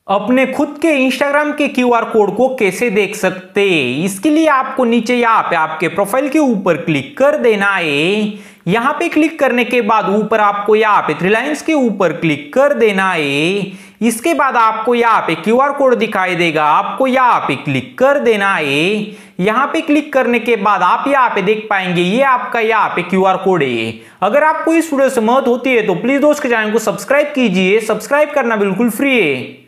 अपने खुद के इंस्टाग्राम के क्यूआर कोड को कैसे देख सकते हैं, इसके लिए आपको नीचे यहाँ पे आपके प्रोफाइल के ऊपर क्लिक कर देना है। यहाँ पे क्लिक करने के बाद ऊपर आपको यहाँ पे थ्री लाइंस के ऊपर क्लिक कर देना है। इसके बाद आपको यहाँ पे क्यूआर कोड दिखाई देगा, आपको यहाँ पे क्लिक कर देना है। यहाँ पे क्लिक करने के बाद आप यहाँ पे देख पाएंगे ये आपका यहाँ पे क्यूआर कोड है। अगर आपको इस वीडियो से मदद होती है तो प्लीज दोस्त के चैनल को सब्सक्राइब कीजिए, सब्सक्राइब करना बिल्कुल फ्री है।